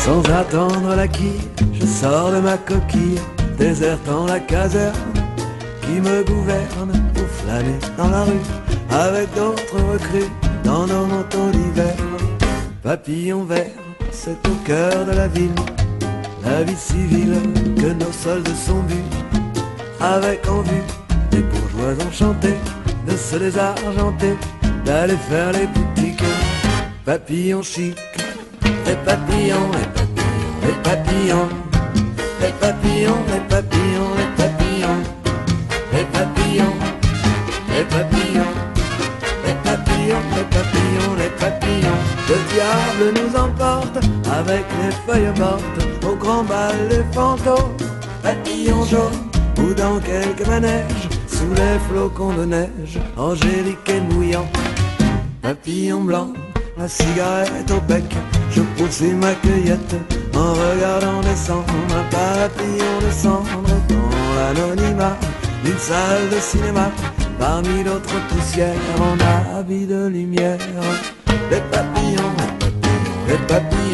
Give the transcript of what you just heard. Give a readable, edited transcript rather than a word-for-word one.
Sans attendre la quille, je sors de ma coquille, désertant la caserne qui me gouverne pour flâner dans la rue avec d'autres recrues dans nos manteaux d'hiver. Papillon vert, c'est au cœur de la ville, la vie civile que nos soldes sont vus, avec en vue des bourgeois enchantés de se désargenter, d'aller faire les boutiques. Papillon chic, les papillons, les papillons, les papillons, les papillons, les papillons, les papillons, les papillons, les papillons, les papillons, les papillons, les papillons. Le diable nous emporte avec les feuilles mortes au grand bal des fantômes. Papillon jaune ou dans quelques manèges sous les flocons de neige, angélique et mouillant. Papillon blanc, la cigarette au bec, je poursuis ma cueillette en regardant descendre un papillon de cendre dans l'anonymat d'une salle de cinéma, parmi d'autres poussières en habits de lumière. Les papillons, les papillons, les papillons.